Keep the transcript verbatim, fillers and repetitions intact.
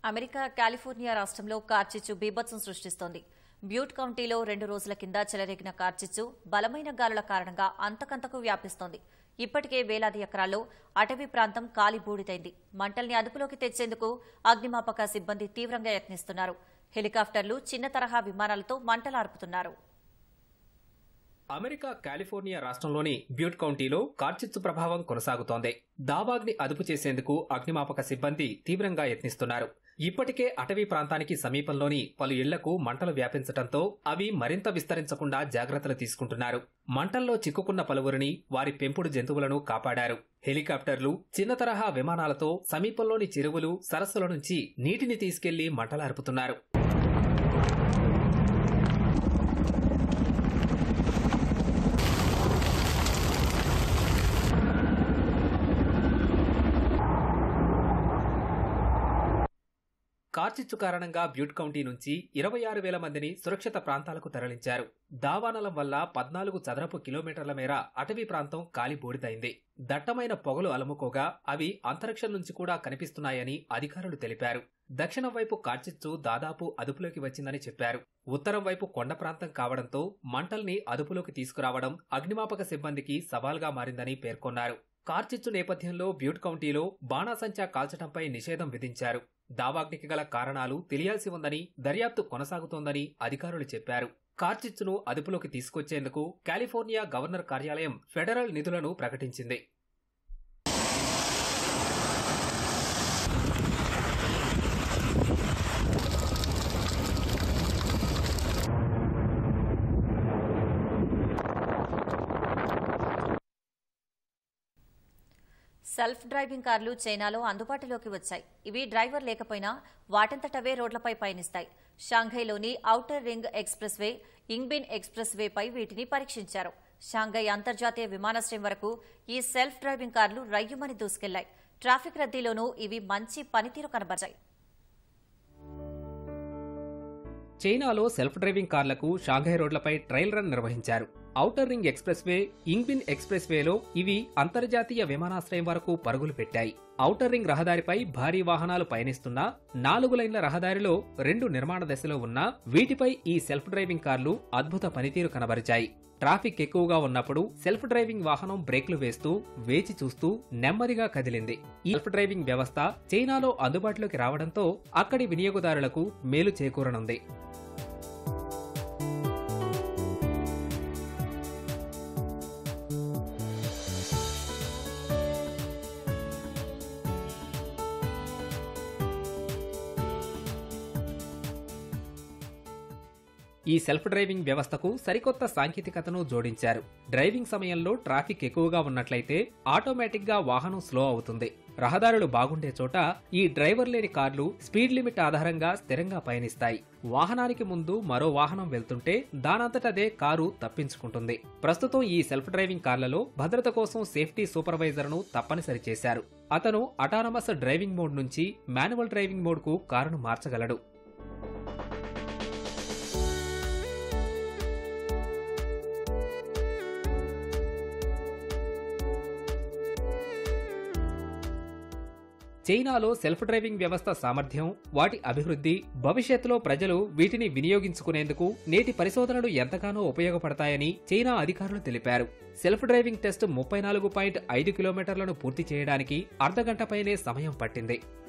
America California రాష్ట్రంలో కార్చిచ్చు బీభత్సం సృష్టిస్తోంది. బ్యూట్ కౌంటీలో రెండు రోజుల కింద చెలరేగిన కార్చిచ్చు బలమైన గాలుల కారణంగా అంతకంతకు వ్యాపిస్తోంది. ఇప్పటికే వేలాది ఎకరాల్లో అటవీ ప్రాంతం కాలి బూడిదైంది. మంటల్ని అదుపులోకి తెచ్చేందుకు అగ్నిమాపక సిబ్బంది తీవ్రంగా యత్నిస్తున్నారు. హెలికాప్టర్లు, చిన్న తరహా విమానాలతో మంటలార్పుతున్నారు. అమెరికా కాలిఫోర్నియా రాష్ట్రంలోని బ్యూట్ కౌంటీలో కార్చిచ్చు ప్రభావం కొనసాగుతోంది. దావాగ్ని అదుపు చేసేందుకు అగ్నిమాపక సిబ్బంది తీవ్రంగా యత్నిస్తున్నారు. ఇప్పటికే అటవీ ప్రాంతానికి సమీపంలోని పలు ఇళ్లకు మంటలు వ్యాపించడంతో అవి మరింత విస్తరించకుండా జాగ్రత్తలు తీసుకుంటున్నారు. మంటల్లో చిక్కుకున్న పలువురిని, వారి పెంపుడు జంతువులను కాపాడారు. హెలికాప్టర్లు, చిన్న తరహా విమానాలతో సమీపంలోని చెరువులు, సరస్సుల నుంచి నీటిని తీసుకెళ్లి మంటలార్పుతున్నారు. కార్చిచ్చు కారణంగా బ్యూట్ కౌంటీ నుంచి ఇరవై ఆరు వేల మందిని సురక్షిత ప్రాంతాలకు తరలించారు. దావానలం వల్ల పద్నాలుగు చదరపు కిలోమీటర్ల మేర అటవీ ప్రాంతం కాలి బూడిదైంది. దట్టమైన పొగలు అలుముకోగా అవి అంతరిక్షం నుంచి కూడా కనిపిస్తున్నాయని అధికారులు తెలిపారు. దక్షిణం వైపు కార్చిచ్చు దాదాపు అదుపులోకి వచ్చిందని చెప్పారు. ఉత్తరం వైపు కొండ ప్రాంతం కావడంతో మంటల్ని అదుపులోకి తీసుకురావడం అగ్నిమాపక సిబ్బందికి సవాల్గా మారిందని పేర్కొన్నారు. కార్చిచ్చు నేపథ్యంలో బ్యూట్ కౌంటీలో బాణాసంచా కాల్చడంపై నిషేధం విధించారు. దావాగ్నికి గల కారణాలు తెలియాల్సి ఉందని, దర్యాప్తు కొనసాగుతోందని అధికారులు చెప్పారు. కార్చిచ్చును అదుపులోకి తీసుకొచ్చేందుకు కాలిఫోర్నియా గవర్నర్ కార్యాలయం ఫెడరల్ నిధులను ప్రకటించింది. సెల్ఫ్ డ్రైవింగ్ కార్లు చైనాలో అందుబాటులోకి వచ్చాయి. ఇవి డ్రైవర్ లేకపోయినా వాటంతటవే రోడ్లపై పయనిస్తాయి. షాంఘైలోని outer ring expressway, Yingbin express వేపై వీటిని పరీక్షించారు. షాంఘై అంతర్జాతీయ విమానాశ్రయం వరకు ఈ సెల్ఫ్ డ్రైవింగ్ కార్లు రయ్యుమని దూసుకెళ్లాయి. ట్రాఫిక్ రద్దీలోనూ ఇవి మంచి పనితీరు కనబరిచాయి. చైనాలో సెల్ఫ్ డ్రైవింగ్ కార్లకు షాంఘై రోడ్లపై ట్రయల్ రన్ నిర్వహించారు. Outer ring expressway, Yingbin express వేలో ఇవి అంతర్జాతీయ విమానాశ్రయం వరకు పరుగులు పెట్టాయి. ఔటర్ రింగ్ రహదారిపై భారీ వాహనాలు పయనిస్తున్నా, నాలుగు లైన్ల రహదారిలో రెండు నిర్మాణ దశలో ఉన్నా వీటిపై ఈ సెల్ఫ్ డ్రైవింగ్ కార్లు అద్భుత పనితీరు కనబరిచాయి. ట్రాఫిక్ ఎక్కువగా ఉన్నప్పుడు సెల్ఫ్ డ్రైవింగ్ వాహనం బ్రేక్లు వేస్తూ, వేచి చూస్తూ నెమ్మదిగా కదిలింది. ఈ సెల్ఫ్ డ్రైవింగ్ వ్యవస్థ చైనాలో అందుబాటులోకి రావడంతో అక్కడి వినియోగదారులకు మేలు చేకూరనుంది. ఈ సెల్ఫ్ డ్రైవింగ్ వ్యవస్థకు సరికొత్త సాంకేతికతను జోడించారు. డ్రైవింగ్ సమయంలో ట్రాఫిక్ ఎక్కువగా ఉన్నట్లయితే ఆటోమేటిక్ గా వాహనం స్లో అవుతుంది. రహదారులు బాగుండే చోట ఈ డ్రైవర్ లేని కార్లు స్పీడ్ లిమిట్ ఆధారంగా స్థిరంగా పయనిస్తాయి. వాహనానికి ముందు మరో వాహనం వెళ్తుంటే దానంతటదే కారు తప్పించుకుంటుంది. ప్రస్తుతం ఈ సెల్ఫ్ డ్రైవింగ్ కార్లలో భద్రత కోసం సేఫ్టీ సూపర్వైజర్ ను తప్పనిసరి చేశారు. అతను అటానమస్ డ్రైవింగ్ మోడ్ నుంచి మాన్యువల్ డ్రైవింగ్ మోడ్ కు కారును మార్చగలడు. చైనాలో సెల్ఫ్ డ్రైవింగ్ వ్యవస్థ సామర్థ్యం, వాటి అభివృద్ధి, భవిష్యత్తులో ప్రజలు వీటిని వినియోగించుకునేందుకు నేటి పరిశోధనలు ఎంతగానో ఉపయోగపడతాయని చైనా అధికారులు తెలిపారు. సెల్ఫ్ డ్రైవింగ్ టెస్ట్ ముప్పై నాలుగు పాయింట్ ఐదు కిలోమీటర్లను పూర్తి చేయడానికి అర్ధగంటపైనే సమయం పట్టింది.